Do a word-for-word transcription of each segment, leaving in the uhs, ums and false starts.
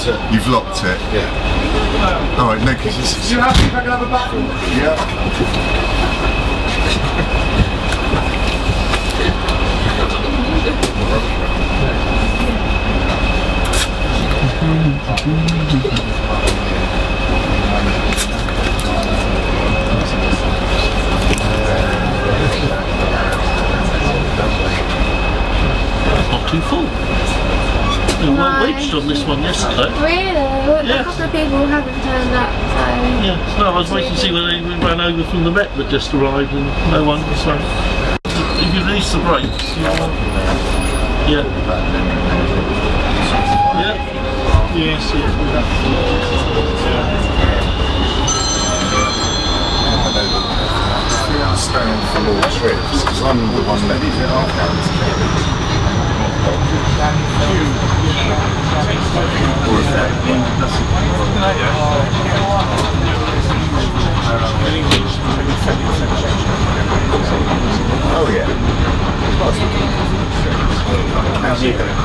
locked it. You've locked it? Yeah. Alright, no, because this is... You happy if I can have a button? Yeah. Not too full. We were well wedged on this one yesterday. Really? Well, yeah. A couple of people haven't turned up, so... Yeah, no, I was waiting to see whether they ran over from the Met that just arrived and no one, so... If you release the brakes, you know... Yeah. Yeah? Yes, yes. I stay on for more trips, because I'm the one that is it off. Oh yeah. How's you going?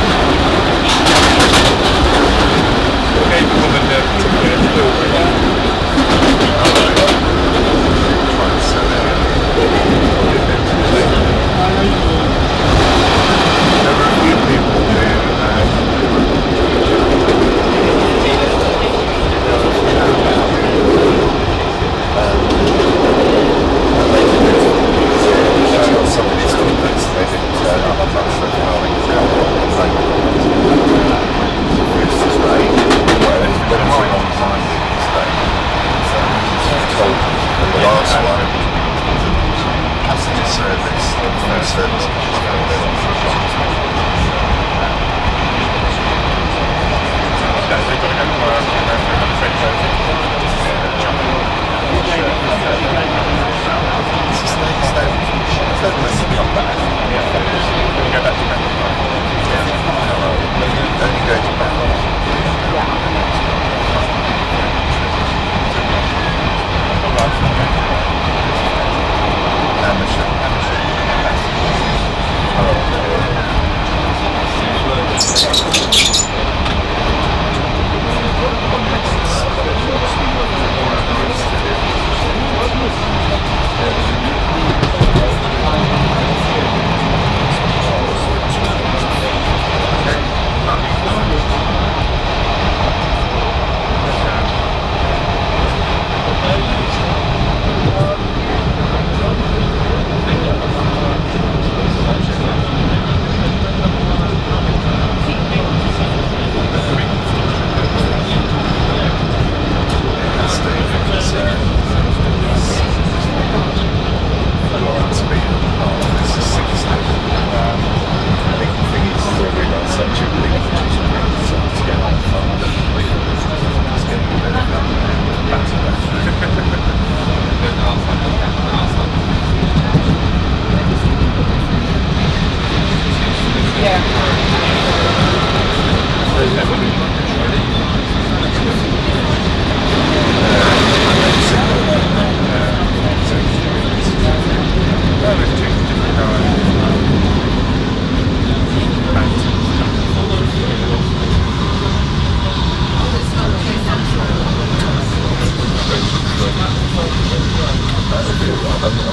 Okay,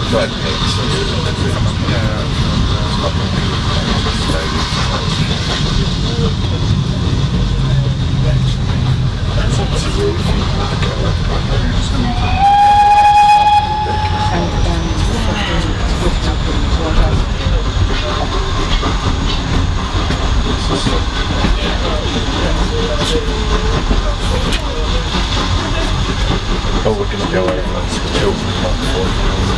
red pits. Oh, we're going to go over to the children's platform.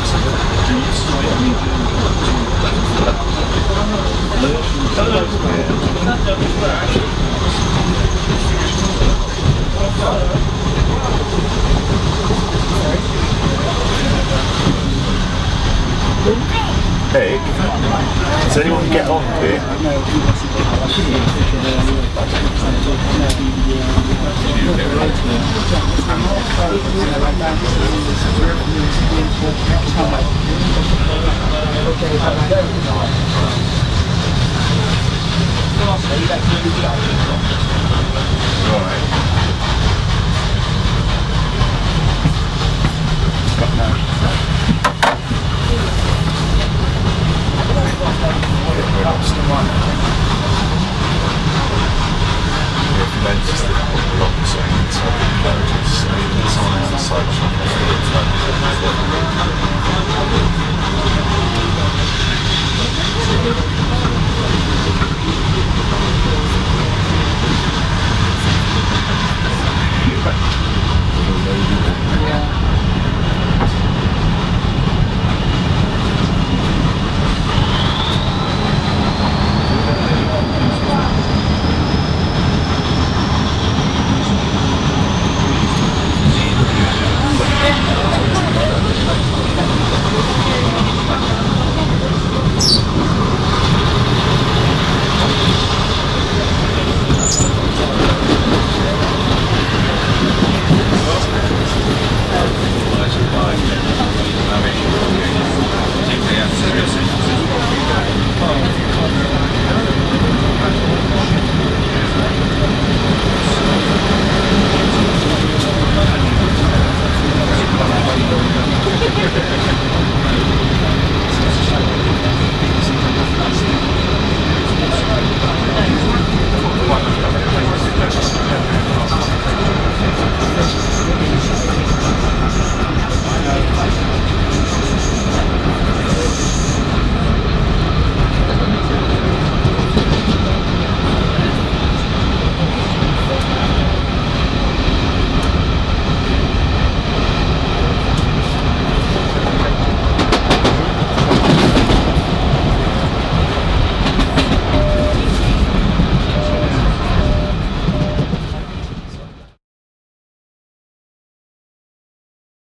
Hey, does anyone get on here?